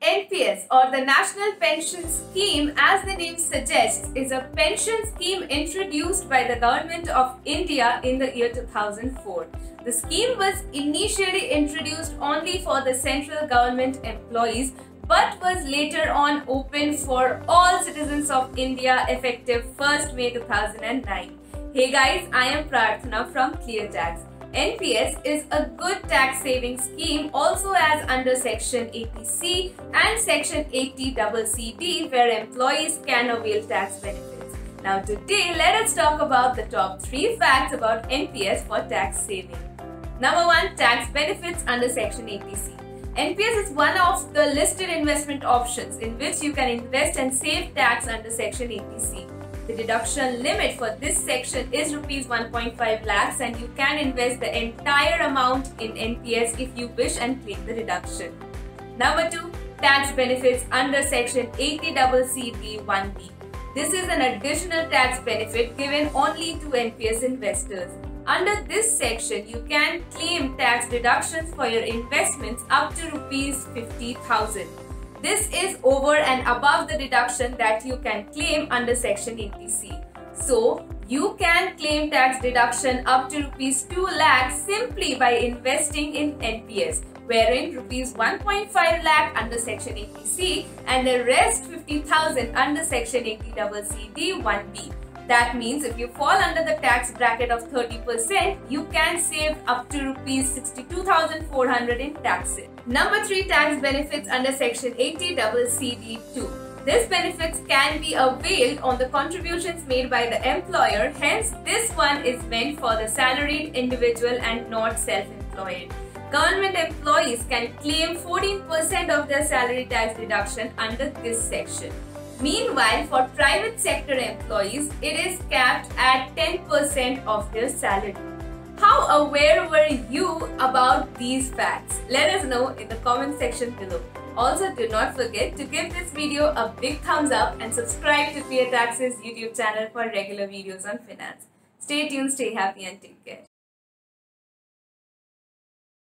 NPS or the National Pension Scheme, as the name suggests, is a pension scheme introduced by the Government of India in the year 2004. The scheme was initially introduced only for the central government employees but was later on opened for all citizens of India effective 1st May 2009. Hey guys, I am Prarthana from ClearTax. NPS is a good tax saving scheme also as under Section 80C and Section 80CCD where employees can avail tax benefits. Now today let us talk about the top 3 facts about NPS for tax saving. Number 1. Tax benefits under Section 80C. NPS is one of the listed investment options in which you can invest and save tax under Section 80C. The deduction limit for this section is Rs 1.5 lakhs and you can invest the entire amount in NPS if you wish and claim the deduction. Number 2. Tax benefits under Section 80CCD 1B. This is an additional tax benefit given only to NPS investors. Under this section, you can claim tax deductions for your investments up to Rs 50,000. This is over and above the deduction that you can claim under Section 80C. So, you can claim tax deduction up to Rs 2 lakhs simply by investing in NPS, wherein Rs 1.5 lakh under Section 80C and the rest 50,000 under Section 80CCD 1B. That means if you fall under the tax bracket of 30%, you can save up to Rs 62,400 in taxes. Number 3. Tax benefits under Section 80CCD 2. These benefits can be availed on the contributions made by the employer, hence this one is meant for the salaried individual and not self-employed. Government employees can claim 14% of their salary tax deduction under this section. Meanwhile, for private sector employees, it is capped at 10% of their salary. How aware were you about these facts? Let us know in the comment section below. Also, do not forget to give this video a big thumbs up and subscribe to ClearTax's YouTube channel for regular videos on finance. Stay tuned, stay happy and take care.